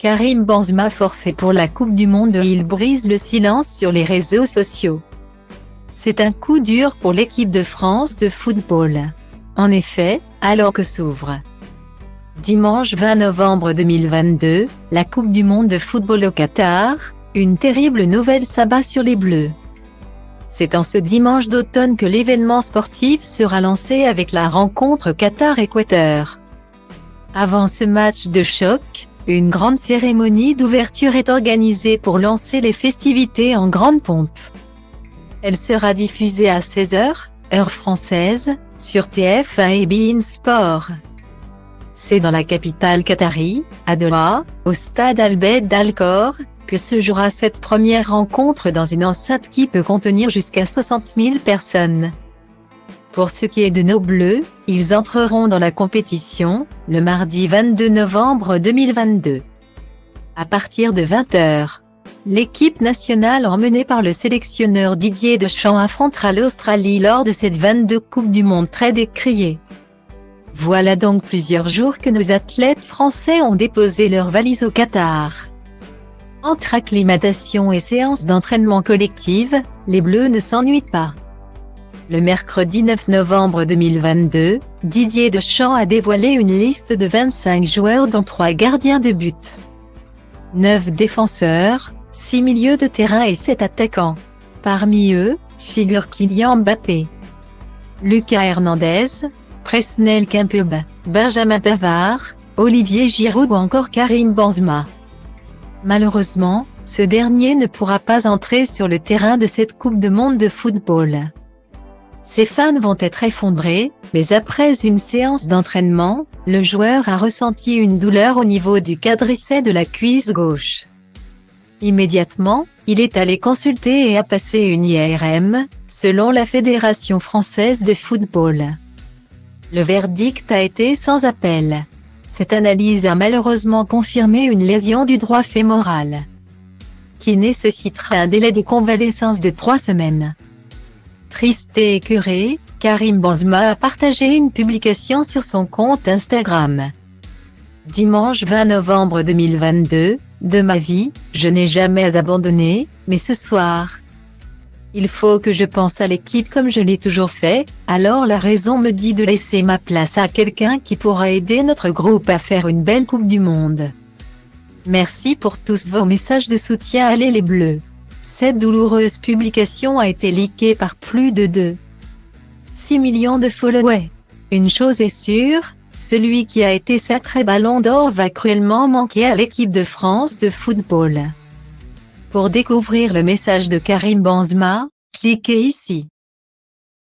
Karim Benzema forfait pour la Coupe du Monde. Il brise le silence sur les réseaux sociaux. C'est un coup dur pour l'équipe de France de football. En effet, alors que s'ouvre dimanche 20 novembre 2022, la Coupe du Monde de football au Qatar, une terrible nouvelle s'abat sur les Bleus. C'est en ce dimanche d'automne que l'événement sportif sera lancé avec la rencontre Qatar-Équateur. Avant ce match de choc, une grande cérémonie d'ouverture est organisée pour lancer les festivités en grande pompe. Elle sera diffusée à 16h, heure française, sur TF1 et beIN Sport. C'est dans la capitale qatari, à Doha, au stade Al-Bayt Al Khor, que se jouera cette première rencontre dans une enceinte qui peut contenir jusqu'à 60 000 personnes. Pour ce qui est de nos Bleus, ils entreront dans la compétition, le mardi 22 novembre 2022. À partir de 20h, l'équipe nationale emmenée par le sélectionneur Didier Deschamps affrontera l'Australie lors de cette 22e Coupe du Monde très décriée. Voilà donc plusieurs jours que nos athlètes français ont déposé leurs valises au Qatar. Entre acclimatation et séances d'entraînement collective, les Bleus ne s'ennuient pas. Le mercredi 9 novembre 2022, Didier Deschamps a dévoilé une liste de 25 joueurs dont 3 gardiens de but, 9 défenseurs, 6 milieux de terrain et 7 attaquants. Parmi eux, figurent Kylian Mbappé, Lucas Hernandez, Presnel Kimpembe, Benjamin Pavard, Olivier Giroud ou encore Karim Benzema. Malheureusement, ce dernier ne pourra pas entrer sur le terrain de cette Coupe du Monde de football. Ses fans vont être effondrés, mais après une séance d'entraînement, le joueur a ressenti une douleur au niveau du quadriceps de la cuisse gauche. Immédiatement, il est allé consulter et a passé une IRM, selon la Fédération française de football. Le verdict a été sans appel. Cette analyse a malheureusement confirmé une lésion du droit fémoral, qui nécessitera un délai de convalescence de 3 semaines. Triste et écœuré, Karim Benzema a partagé une publication sur son compte Instagram. Dimanche 20 novembre 2022, de ma vie, je n'ai jamais abandonné, mais ce soir, il faut que je pense à l'équipe comme je l'ai toujours fait, alors la raison me dit de laisser ma place à quelqu'un qui pourra aider notre groupe à faire une belle Coupe du Monde. Merci pour tous vos messages de soutien. Allez les Bleus! Cette douloureuse publication a été leakée par plus de 2,6 millions de followers. Une chose est sûre, celui qui a été sacré Ballon d'Or va cruellement manquer à l'équipe de France de football. Pour découvrir le message de Karim Benzema, cliquez ici.